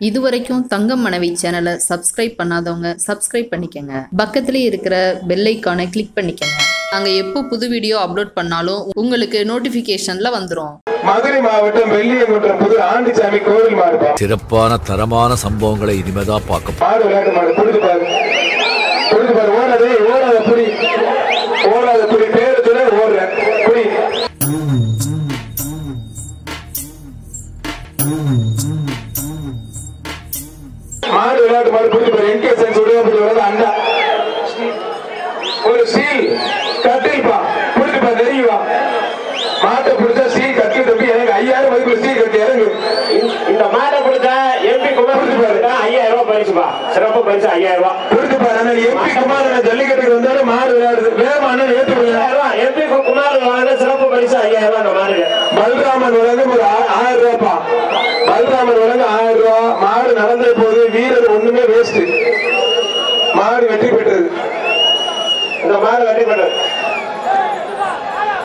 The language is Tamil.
இதுவரைக்கும் தங்கம் மனைவி சேனலை சப்ஸ்கிரைப் பண்ணாதவங்க சப்ஸ்கிரைப் பண்ணிக்கங்க. பக்கத்திலே இருக்கிற பெல் ஐகானை கிளிக் பண்ணிக்கங்க. நாங்க எப்போ புது வீடியோ அப்லோட் பண்ணாலும் உங்களுக்கு நோட்டிபிகேஷன்ல வந்துரும். மதுரை மாவட்டம் வெள்ளியங்குன்றம் புது ஆண்டிசாமி கோவில் மாடு சிறப்பான தரமான சம்பவங்களை இனிமேதான் பார்க்க மாடு விளையாட்டு மாடு புரிது பாரு ஓடாதே ஓடாத புடி பேரு சொல்ல ஓடுற புடி மாடு விளையாட்டு மாடு புரிது பாரு என்கே சென்ஸ் உடைய அண்டா ஒரு சீல் கட்டில்பா புரிது பாரு நெருங்கிவா மாட்டை பிடிச்சா சீல் கட்டி தம்பி எனக்கு 5000 மதிப்புல சீல் கட்டி இறங்கு. இந்த மாட்டை பிடிச்சா எம்பி குமார் 5000 ரூபாய் பரிசுப்பா. சிறப்பு பரிசு 5000 ரூபாய். புரிது பாரு எம்பி குமார் ஜல்லிக்கட்டுக்கு வந்தாலும் மாடு விளையாடுது வேகமா ஏற்று 5000 ரூபாய். எம்பி குமார் வாங்கின சிறப்பு பரிசு 5000 ரூபாய். அந்த மாடு பல்ராமன் வழங்கும் ஒரு 1000 ரூபாய்ப்பா. பல்ராமன் வழங்கும் 1000 ரூபாய். மாடு நடந்த போது வீரர் ஒண்ணுமே வேஸ்ட். மாடு வெற்றி பெற்றது. இந்த மாடு வெற்றி பெற்றது.